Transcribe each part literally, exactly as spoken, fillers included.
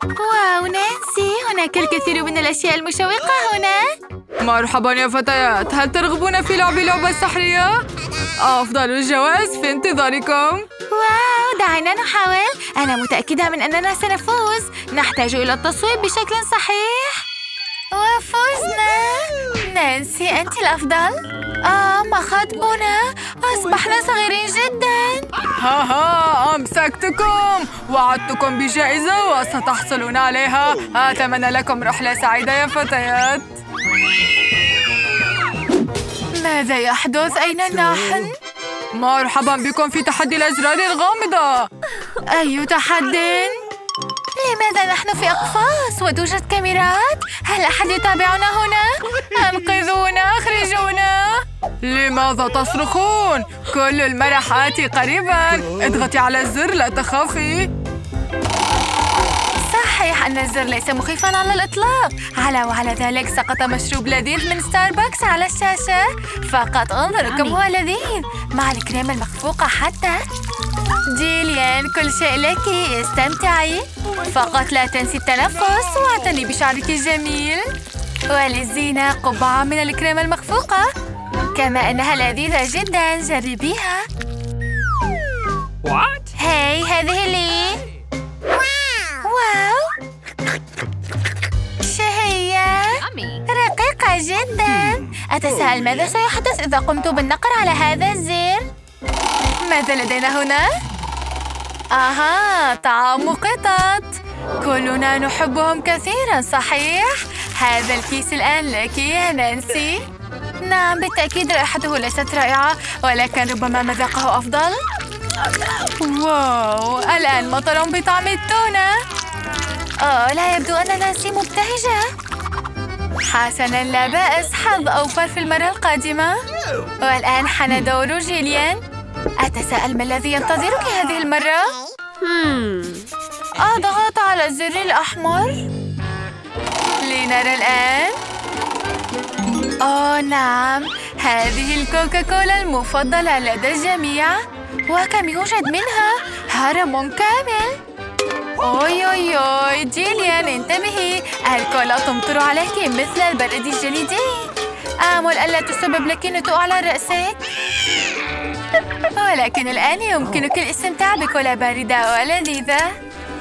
واو نانسي، هناك الكثير من الأشياء المشوقة هنا. مرحبا يا فتيات، هل ترغبون في لعب لعبة سحرية؟ أفضل الجوائز في انتظاركم. واو، دعنا نحاول. أنا متأكدة من أننا سنفوز. نحتاج إلى التصويت بشكل صحيح. وفزنا. نانسي أنت الأفضل. آه، ما خطبنا؟ أصبحنا صغيرين جداً. ها ها، أمسكتكم. وعدتكم بجائزة وستحصلون عليها. أتمنى لكم رحلة سعيدة يا فتيات. ماذا يحدث؟ أين نحن؟ مرحبا بكم في تحدي الأزرار الغامضة. أي تحدي؟ لماذا نحن في أقفاص وتوجد كاميرات؟ هل أحد يتابعنا هنا؟ أنقذونا، أخرجونا. لماذا تصرخون؟ كل المرح آتي قريبا. اضغطي على الزر، لا تخافي. صحيح أن الزر ليس مخيفاً على الإطلاق. على وعلى ذلك سقط مشروب لذيذ من ستاربكس على الشاشة. فقط انظروا كم هو لذيذ، مع الكريمة المخفوقة حتى. جيليان، كل شيء لك، استمتعي. فقط لا تنسي التنفس واعتني بشعرك الجميل. وللزينة قبعة من الكريمة المخفوقة، كما أنها لذيذة جداً. جربيها. هاي، هذه لي. واو، شهية، رقيقة جداً. أتساءل ماذا سيحدث إذا قمت بالنقر على هذا الزر؟ ماذا لدينا هنا؟ آها، طعام قطط. كلنا نحبهم كثيراً، صحيح؟ هذا الكيس الآن لك يا نانسي. نعم بالتأكيد، رائحته ليست رائعة، ولكن ربما مذاقه أفضل. واو، الآن مطر بطعم التونة. آه، لا يبدو أن نانسي مبتهجة. حسناً، لا بأس. حظ أوفر في المرة القادمة. والآن حان دور جيليان. أتساءل ما الذي ينتظرك هذه المرة؟ أضغط على الزر الأحمر. لنرى الآن. أوه نعم، هذه الكوكاكولا المفضلة لدى الجميع. وكم يوجد منها؟ هرم كامل. أوي أوي أوي، جيليان انتبهي، الكولا تمطر عليك مثل البرد الجليدي. آمل ألا تسبب لك نتوء على رأسك. ولكن الآن يمكنك الاستمتاع بكولا باردة ولذيذة.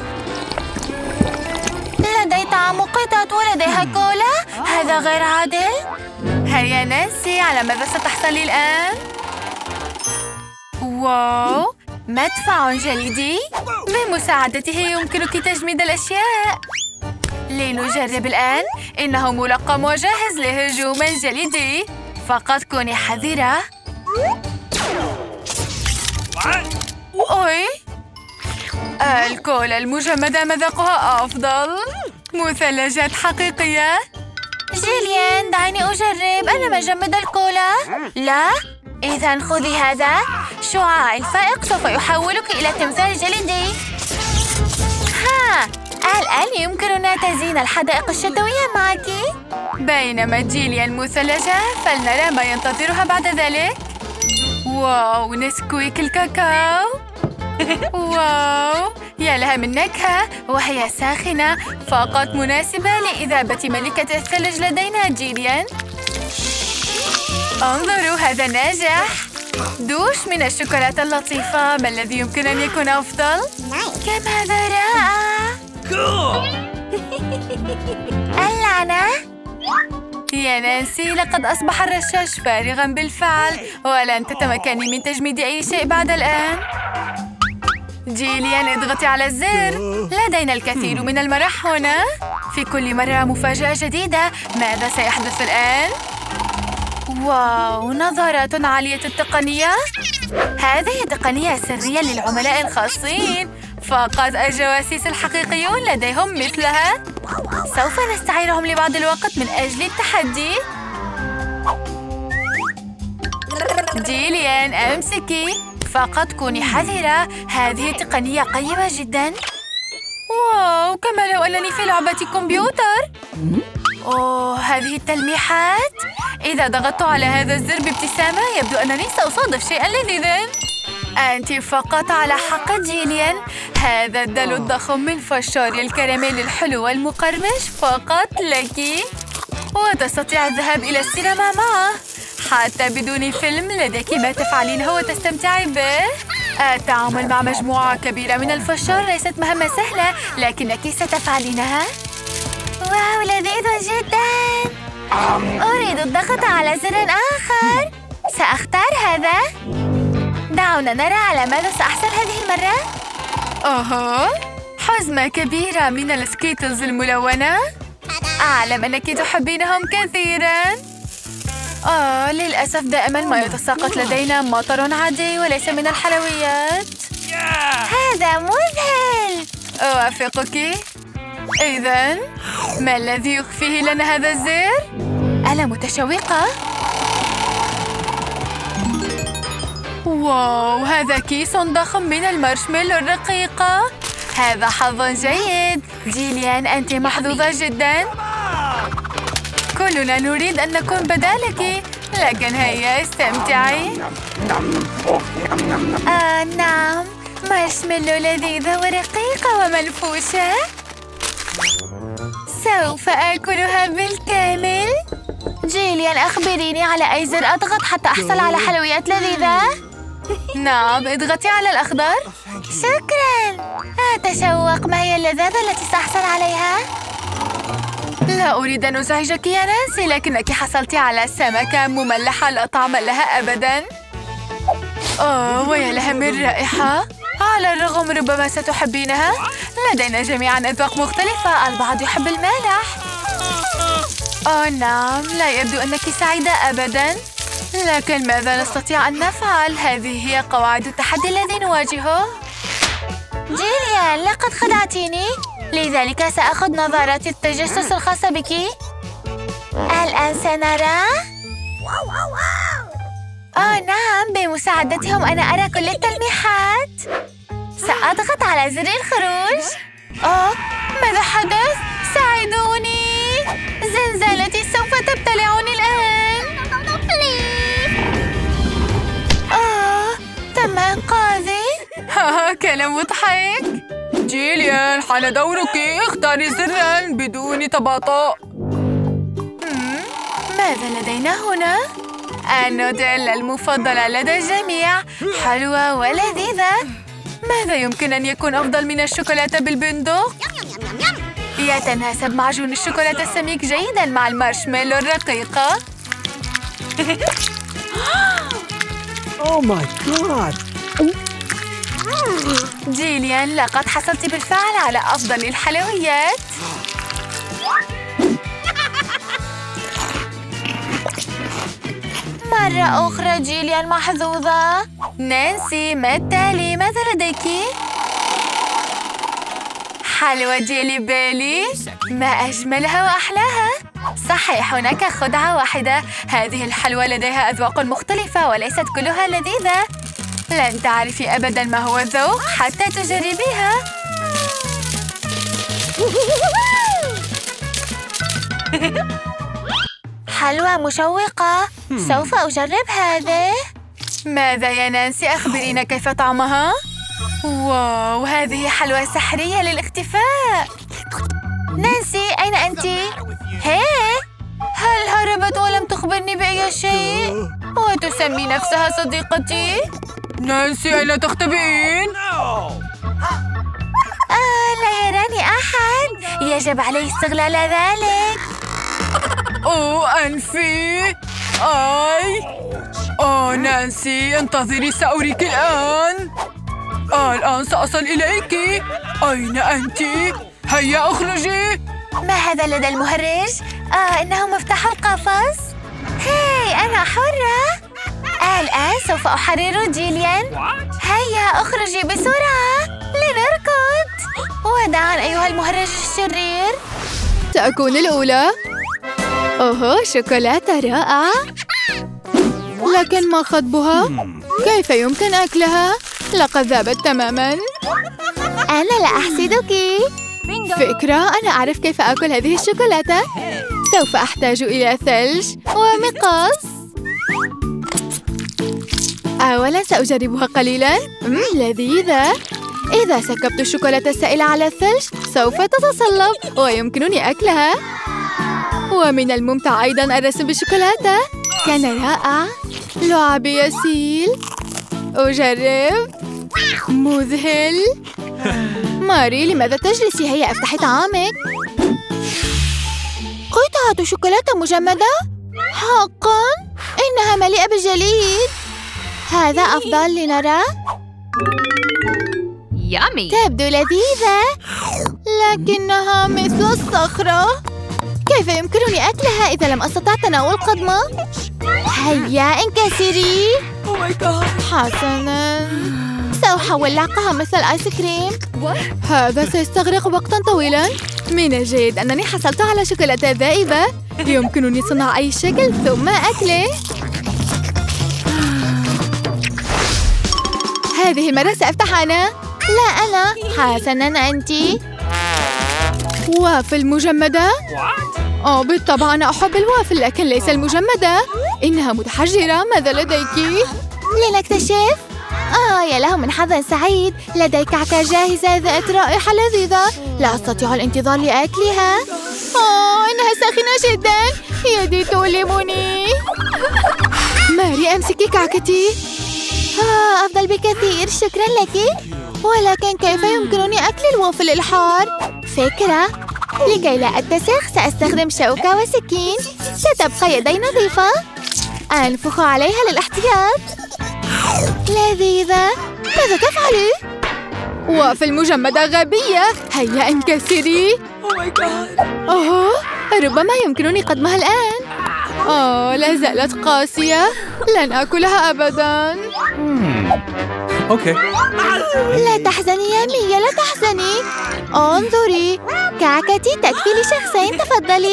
لدي طعام قطط ولديها كولا، هذا غير عادل. هيا نانسي، على ماذا ستحصلي الآن؟ واو، مدفع جليدي. بمساعدته يمكنك تجميد الأشياء. لنجرب الآن. إنه ملقم وجاهز لهجوم جليدي. فقط كوني حذرة. أوي، الكولا المجمدة مذاقها أفضل. مثلجات حقيقية. جيليان، دعيني أجرب. أنا مجمد الكولا. لا؟ إذن خذي هذا. شعاع الفائق سوف يحولك إلى تمثال جليدي. ها، الآن يمكننا تزيين الحدائق الشتوية معك. بينما جيليان مثلجة، فلنرى ما ينتظرها بعد ذلك. واو، نسكويك الكاكاو. واو، يا لها من نكهة، وهي ساخنة. فقط مناسبة لإذابة ملكة الثلج لدينا جيليان. انظروا، هذا ناجح. دوش من الشوكولاتة اللطيفة. ما الذي يمكن أن يكون أفضل؟ كم هذا رائع. اللعنة. يا نانسي، لقد أصبح الرشاش فارغاً بالفعل، ولن تتمكني من تجميد أي شيء بعد الآن. جيليان، اضغطي على الزر. لدينا الكثير من المرح هنا. في كل مرة مفاجأة جديدة. ماذا سيحدث الآن؟ واو، نظارات عالية التقنية. هذه تقنية سرية للعملاء الخاصين. فقط الجواسيس الحقيقيون لديهم مثلها. سوف نستعيرهم لبعض الوقت من أجل التحدي. جيليان، أمسكي. فقط كوني حذرة، هذه تقنية قيمة جداً. واو، كما لو أنني في لعبة كمبيوتر. أوه، هذه التلميحات. إذا ضغطت على هذا الزر بابتسامة، يبدو أنني سأصادف شيئاً لذيذاً. أنت فقط على حق جيليان. هذا الدلو الضخم من فشار الكراميل الحلو والمقرمش فقط لك، وتستطيع الذهاب إلى السينما معه حتى بدون فيلم. لديك ما تفعلينه وتستمتعي به. التعامل مع مجموعة كبيرة من الفشار ليست مهمة سهلة، لكنك ستفعلينها. واو، لذيذ جدا. أريد الضغط على زر آخر. سأختار هذا. دعونا نرى على ماذا سأحصل هذه المرة. أوه، حزمة كبيرة من السكيتلز الملونة. أعلم أنك تحبينهم كثيراً. آه للأسف دائماً ما يتساقط لدينا مطر عادي وليس من الحلويات. هذا مذهل. أوافقك. إذن ما الذي يخفيه لنا هذا الزر؟ أنا متشوقة. واو، هذا كيس ضخم من المارشميلو الرقيقة. هذا حظ جيد. جيليان، أنت محظوظة جدا. كلنا نريد أن نكون بدالك، لكن هيا استمتعي. آه نعم، مارشميلو لذيذة ورقيقة ومنفوشة. سوف آكلها بالكامل. جيليان، أخبريني على أي زر أضغط حتى أحصل على حلويات لذيذة. نعم، اضغطي على الأخضر. شكراً. أتشوق. ما هي اللذاذة التي سأحصل عليها؟ لا أريد أن أزعجك يا نانسي، لكنك حصلت على سمكة مملحة لا طعم لها أبداً. أوه، ويا لها من رائحة. على الرغم ربما ستحبينها. لدينا جميعاً أذواق مختلفة. البعض يحب المالح. أوه نعم، لا يبدو أنك سعيدة أبداً. لكن ماذا نستطيع أن نفعل؟ هذه هي قواعد التحدي الذي نواجهه. جيليان، لقد خدعتيني، لذلك سأخذ نظارات التجسس الخاصة بك. الآن سنرى. آه نعم، بمساعدتهم أنا أرى كل التلميحات. سأضغط على زر الخروج. آه ماذا حدث؟ ساعدوني، زنزانتي سوف تبتلعني الآن. آه تم إنقاذي. ها كان مضحك. جيليان، حان دورك. اختاري زراً بدون تباطؤ. ماذا لدينا هنا؟ النودل المفضلة لدى الجميع، حلوة ولذيذة. ماذا يمكن أن يكون أفضل من الشوكولاتة بالبندق؟ يتناسب معجون الشوكولاتة السميك جيداً مع المارشميلو الرقيقة. Oh my God! جيليان، لقد حصلت بالفعل على أفضل الحلويات. مرة أخرى جيليان محظوظة. نانسي، ما التالي؟ ماذا لديك؟ حلوى جيلي بيلي، ما أجملها وأحلاها. صحيح، هناك خدعة واحدة. هذه الحلوى لديها أذواق مختلفة وليست كلها لذيذة. لن تعرفي أبداً ما هو الذوق حتى تجربيها. حلوى مشوقة. سوف أجرب هذه. ماذا يا نانسي؟ أخبرينا كيف طعمها. واو، هذه حلوى سحرية للاختفاء. نانسي، أين أنت؟ هي، هل هربت ولم تخبرني بأي شيء؟ وتسمي نفسها صديقتي؟ نانسي، أين تختبئين؟ آه لا يراني أحد. يجب علي استغلال ذلك. أوه أنفي. آي. أوه نانسي، انتظري، سأريك الآن. آه الآن سأصل إليك. أين أنت؟ هيا اخرجي. ما هذا لدى المهرج؟ آه إنه مفتاح القفص. هاي، أنا حرة. الآن سوف أحرر جيليان. هيا اخرجي بسرعة لنركض. وداعاً أيها المهرج الشرير. سأكون الأولى. أوه، شوكولاتة رائعة. لكن ما خطبها؟ كيف يمكن أكلها؟ لقد ذابت تماماً. أنا لا أحسدك. فكرة، أنا أعرف كيف أكل هذه الشوكولاتة. سوف أحتاج إلى ثلج ومقص. أولاً سأجربها قليلاً. مم لذيذة. إذا سكبت الشوكولاتة السائلة على الثلج سوف تتصلب ويمكنني أكلها. ومن الممتع أيضاً الرسم بالشوكولاتة. كان رائع. لعبي يسيل. أجرب. مذهل. ماري لماذا تجلسي؟ هيا افتحي طعامك. قطعة شوكولاتة مجمدة؟ حقاً؟ إنها مليئة بالجليد. هذا أفضل لنرى. يامي. تبدو لذيذة لكنها مثل الصخرة. كيف يمكنني أكلها إذا لم أستطع تناول قضمة؟ هيا انكسري. حسناً سأحول لعقها مثل الآيس كريم. هذا سيستغرق وقتاً طويلاً. من الجيد أنني حصلت على شوكولاتة ذائبة. يمكنني صنع أي شكل ثم أكله. هذه المرة سأفتح أنا. لا أنا. حسناً أنتِ. وافل مجمدة؟ أوه بالطبع أنا أحب الوافل لكن ليس المجمدة. إنها متحجرة. ماذا لديك؟ لنكتشف. آه يا له من حظ سعيد. لدي كعكة جاهزة ذات رائحة لذيذة. لا أستطيع الانتظار لأكلها. آه إنها ساخنة جدا. يدي تؤلمني. ماري أمسكي كعكتي. آه أفضل بكثير. شكرا لك. ولكن كيف يمكنني أكل الوافل الحار؟ فكرة. لكي لا أتسخ سأستخدم شوكة وسكين. ستبقى يدي نظيفة. أنفخ عليها للاحتياط. لذيذة. ماذا تفعلي؟ وافل مجمدة غبية. هيا انكسري. أوه ربما يمكنني قدمها الآن. أوه لا زالت قاسية. لن أكلها أبداً. أوكي. لا تحزني يا ميا لا تحزني. انظري كعكتي تكفي لشخصين. تفضلي.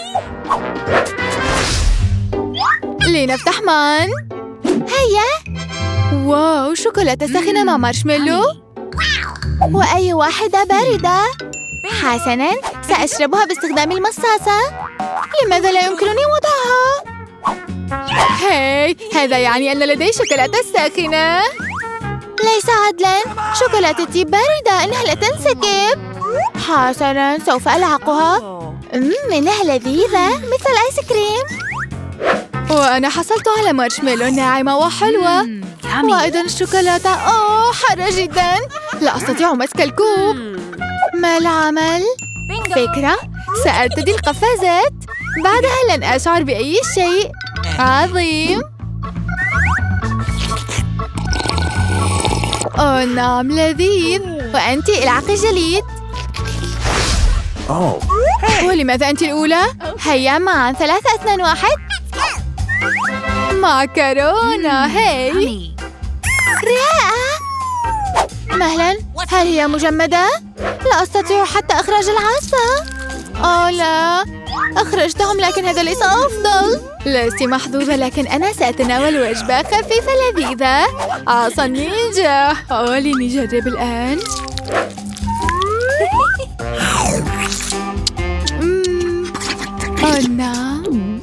لنفتح معاً. هيا. واو شوكولاتة ساخنة مع مارشميلو. وأي واحدة باردة. حسناً سأشربها باستخدام المصاصة. لماذا لا يمكنني وضعها؟ هاي هذا يعني أن لدي شوكولاتة ساخنة. ليس عدلاً. شوكولاتتي باردة. إنها لا تنسكب. حسناً سوف ألعقها. مم إنها لذيذة مثل الآيس كريم. وأنا حصلت على مارشميلو ناعمة وحلوة. وأيضاً الشوكولاتة. أوه حارة جداً. لا أستطيع مسك الكوب. ما العمل؟ فكرة. سأرتدي القفازات. بعدها لن أشعر بأي شيء. عظيم. أوه نعم لذيذ. وأنتِ العقي الجليد. ولماذا أنتِ الأولى؟ هيا معاً. ثلاثة اثنان واحد. معكرونة. هاي رائعة. مهلاً. هل هي مجمدة؟ لا أستطيع حتى إخراج العصا. أوه لا أخرجتهم لكن هذا ليس أفضل. لست محظوظة لكن أنا سأتناول وجبة خفيفة لذيذة. عصا نينجا. أوه لنجرب الآن. أوه نعم.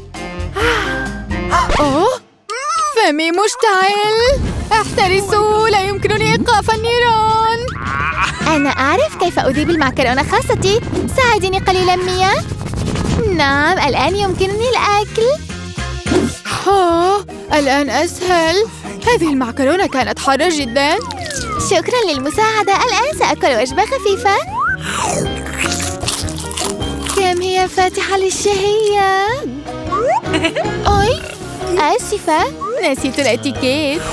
أوه فمي مشتعل. احترسوا لا يمكنني إيقاف النيران. أنا أعرف كيف أذيب المعكرونة خاصتي. ساعديني قليلاً ميا. نعم الآن يمكنني الأكل. أوه الآن أسهل. هذه المعكرونة كانت حارة جداً. شكراً للمساعدة. الآن سأكل وجبة خفيفة. كم هي فاتحة للشهية. أي آسفة نسيت الاتيكيت.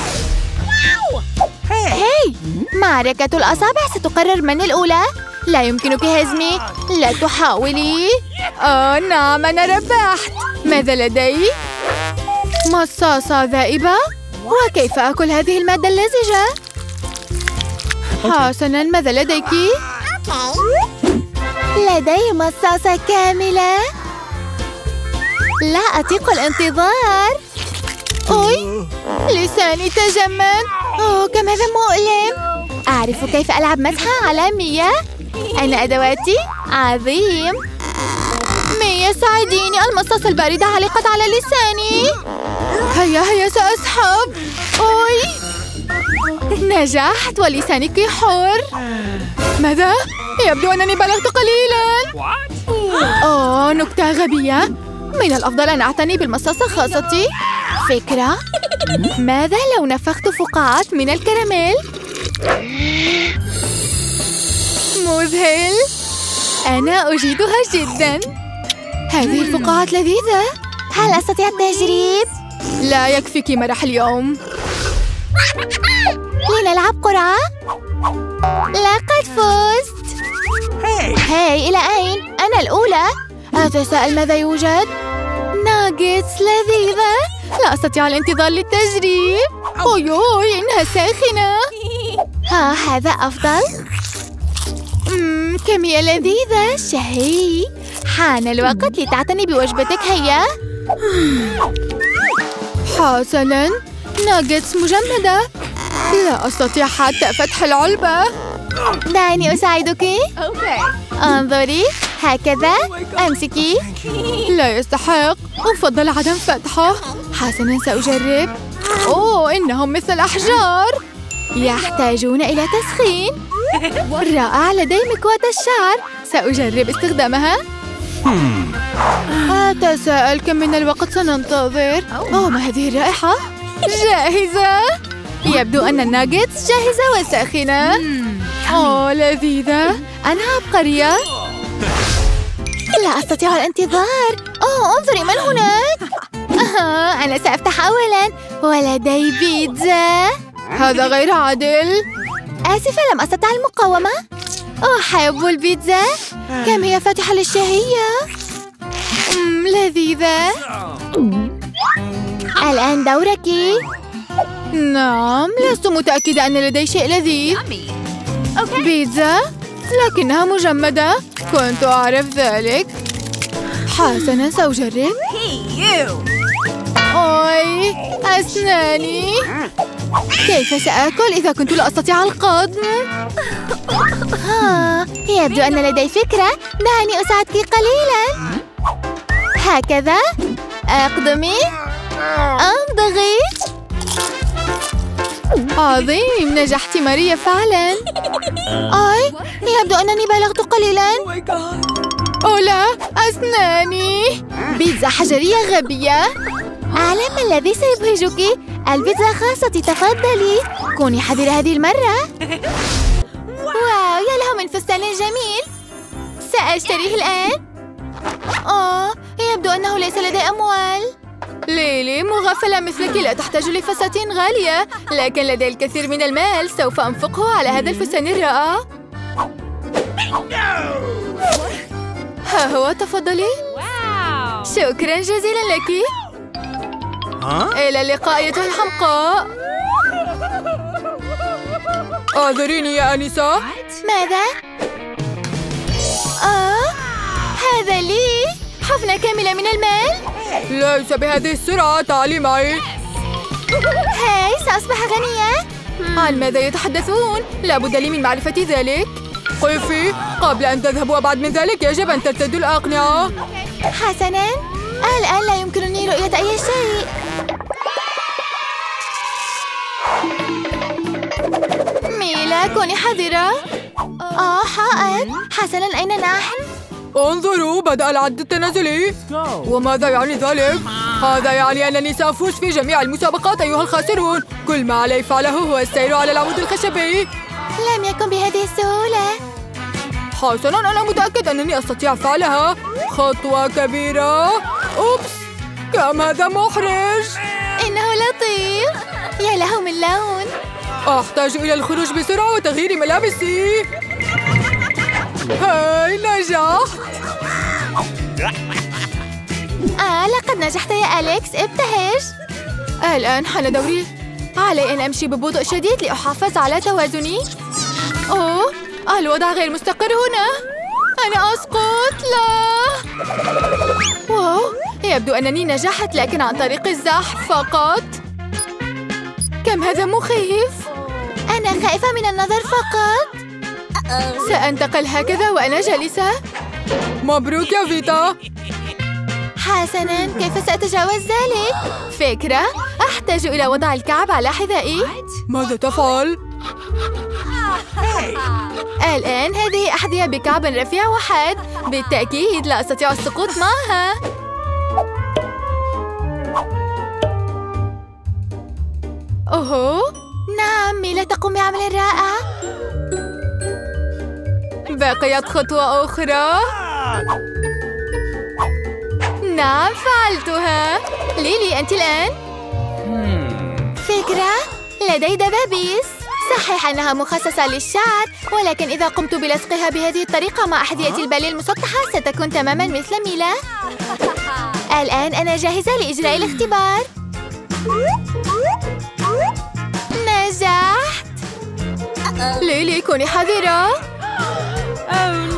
هاي معركة الأصابع ستقرر من الأولى. لا يمكنك هزمي. لا تحاولي. آه نعم أنا ربحت. ماذا لدي؟ مصاصة ذائبة. وكيف أكل هذه المادة اللزجة؟ حسناً ماذا لديك؟ لدي مصاصة كاملة. لا أطيق الانتظار. أوي لساني تجمد. أوه كم هذا مؤلم. أعرف كيف ألعب مسحة على ميا. أين أدواتي؟ عظيم. ميا ساعديني. المصاصة الباردة علقت على لساني. هيا هيا سأسحب. أوي نجحت ولسانك حر. ماذا؟ يبدو أنني بلغت قليلاً. أوه، نكتة غبية. من الأفضل أن أعتني بالمصاصة خاصتي. فكرة؟ ماذا لو نفخت فقاعات من الكراميل؟ مذهل. أنا أجيدها جداً. هذه الفقاعات لذيذة. هل أستطيع التجريب؟ لا يكفيك مرح اليوم. لنلعب قرعة؟ لقد فزت. هاي، إلى أين؟ أنا الأولى. أتساءل ماذا يوجد؟ ناغيتس لذيذة. لا أستطيع الانتظار للتجريب. أويوي، إنها ساخنة. ها، هذا أفضل. مم، كمية لذيذة. شهي. حان الوقت لتعتني بوجبتك. هيا. حسناً. ناغيتس مجمدة. لا أستطيع حتى فتح العلبة. دعيني أساعدك. انظري، هكذا. أمسكي. لا يستحق. أفضل عدم فتحه. حسناً، سأجرب. أوه، إنهم مثل الأحجار. يحتاجون إلى تسخين. رائع، لدي مكواة الشعر. سأجرب استخدامها. أتساءل كم من الوقت سننتظر. أوه، ما هذه الرائحة؟ جاهزة. يبدو أن الناغيتس جاهزة وساخنة. أوه، لذيذة. أنا عبقرية. لا أستطيع الانتظار. أوه، انظري من هناك. آه، أنا سأفتح أولاً. ولدي بيتزا. هذا غير عادل. آسفة، لم أستطع المقاومة. أحب البيتزا. كم هي فاتحة للشهية. مم، لذيذة. الآن دورك. نعم، لست متأكدة أن لدي شيء لذيذ. بيتزا؟ لكنها مجمدة. كنت أعرف ذلك. حسناً، سأجرب. أوي، أسناني. كيف سآكل إذا كنت لا أستطيع القضم؟ ها، يبدو أن لدي فكرة. دعني أساعدك قليلاً. هكذا. أقدمي. أمضغي. عظيم، نجحت ماريا فعلاً. أي، يبدو أنني بلغت قليلاً. أوه لا، أسناني. بيتزا حجرية غبية. أعلم ما الذي سيبهجك. البيتزا خاصتي، تفضلي. كوني حذرة هذه المرة. واو، يا له من فستان جميل. سأشتريه الآن. آه، يبدو أنه ليس لدي أموال. ليلي، مغفلة مثلك لا تحتاج لفساتين غالية، لكن لدي الكثير من المال. سوف أنفقه على هذا الفستان الرائع. ها هو، تفضلي. شكرا جزيلا لك. إلى اللقاء أيتها الحمقاء. اعذريني يا آنسة. ماذا؟ آه، هذا لي. حفنة كاملة من المال. ليس بهذه السرعة، تعالي معي. هاي، سأصبح غنية. عن ماذا يتحدثون؟ لابد لي من معرفة ذلك. قفي، قبل أن تذهبوا أبعد من ذلك يجب أن ترتدوا الأقنعة. حسناً، الآن لا يمكنني رؤية أي شيء. ميلا، كوني حذرة. آه، حائط. حسناً، أين نحن؟ انظروا، بدأ العد التنازلي. وماذا يعني ذلك؟ هذا يعني أنني سأفوز في جميع المسابقات أيها الخاسرون. كل ما علي فعله هو السير على العمود الخشبي. لم يكن بهذه السهولة. حسناً، أنا متأكد أنني أستطيع فعلها. خطوة كبيرة. أوبس، كم هذا محرج. إنه لطيف. يا له من لون. أحتاج إلى الخروج بسرعة وتغيير ملابسي. هاي، نجحت. آه، لقد نجحت يا أليكس. ابتهج. الآن حان دوري. علي أن أمشي ببطء شديد لأحافظ على توازني. أوه، الوضع غير مستقر هنا. أنا أسقط. لا. واو، يبدو أنني نجحت، لكن عن طريق الزحف فقط. كم هذا مخيف. أنا خائفة من النظر فقط. سأنتقل هكذا وأنا جالسة. مبروك يا فيتا. حسناً، كيف سأتجاوز ذلك؟ فكرة، أحتاج إلى وضع الكعب على حذائي. ماذا تفعل؟ الآن هذه أحذية بكعب رفيع وحاد. بالتأكيد لا أستطيع السقوط معها. أوه نعم، ميلا تقوم بعمل رائع. بقيت خطوة أخرى. نعم فعلتها. ليلي أنت الآن؟ فكرة، لدي دبابيس. صحيح أنها مخصصة للشعر، ولكن إذا قمت بلصقها بهذه الطريقة مع أحذية الباليه المسطحة ستكون تماماً مثل ميلا. الآن أنا جاهزة لإجراء الاختبار. نجحت. ليلي كوني حذرة.